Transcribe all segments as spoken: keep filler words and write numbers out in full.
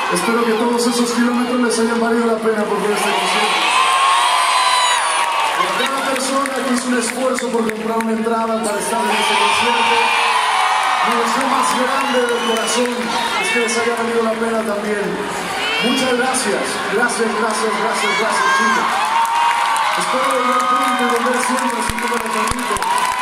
Espero que todos esos kilómetros les hayan valido la pena por ver este concierto. Y a cada persona que hizo un esfuerzo por comprar una entrada para estar en este concierto, mi deseo más grande del corazón es que les haya valido la pena también. Muchas gracias, gracias, gracias, gracias, gracias, chicos. Espero volver pronto y volver siempre, así como me permite.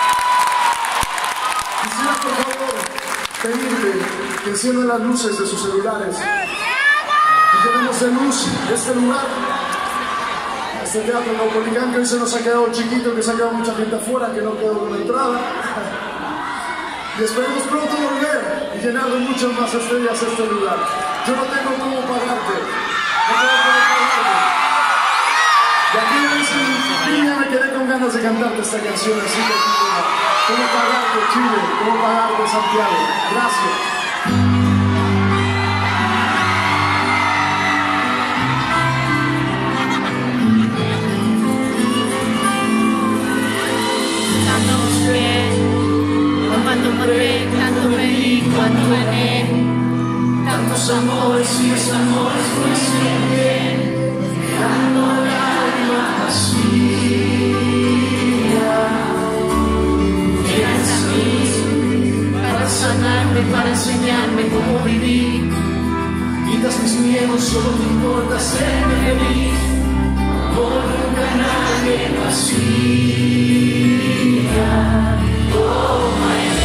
Quisiera, por favor, pedirte que enciendan las luces de sus celulares y llenemos de luz este lugar, este teatro Caupolicán, que hoy se nos ha quedado chiquito, que se ha quedado mucha gente afuera, que no quedó con entrada. Y esperemos pronto volver y llenar de muchas más estrellas este lugar. Yo no tengo cómo pagarte, no tengo cómo pagarte. Y aquí en Viña me quedé con ganas de cantarte esta canción, así que cómo pagarte, Chile, cómo pagarte, Santiago. Gracias. Tanto me di, cuando gané, tantos amores y desamores fue siempre, dejando la alma vacía. Llegas a mí para sanarme, para enseñarme cómo vivir. Quitas mis miedos, solo te importa hacerme feliz, por nunca nadie lo hacía. Oh, my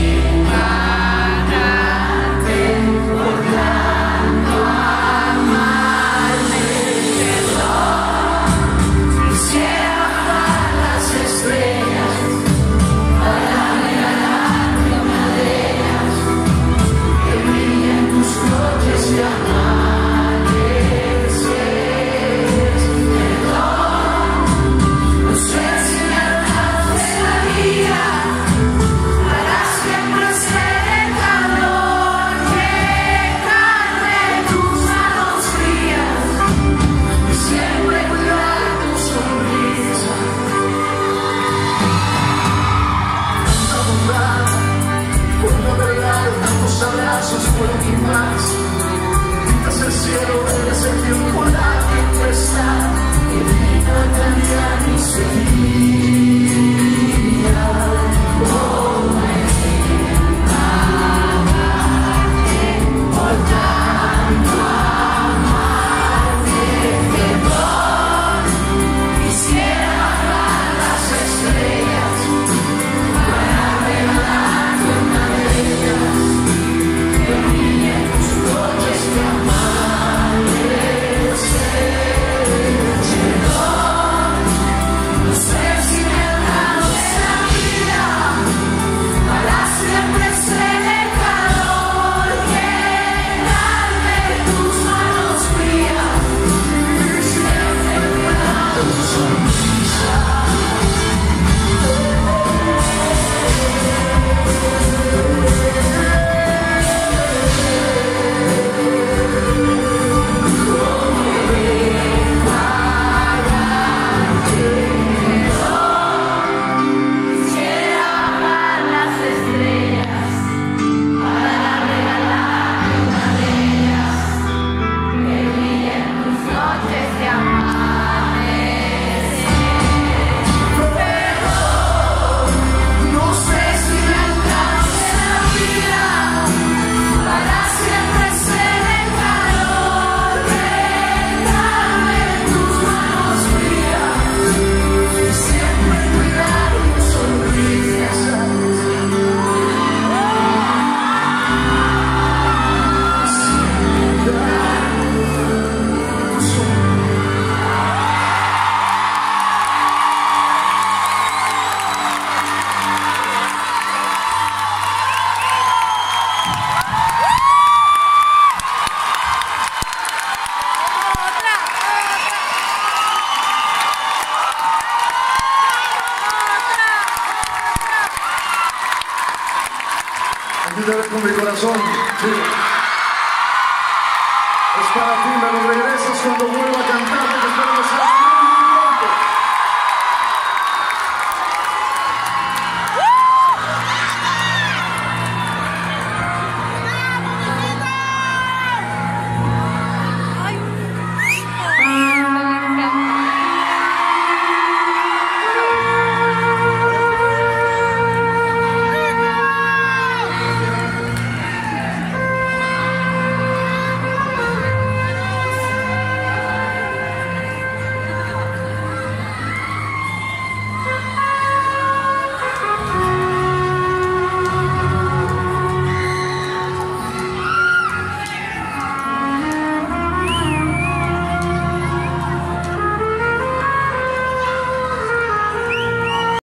Con mi corazón, sí. Es para ti, me lo regresas cuando vuelva a cantar, que espero que sea.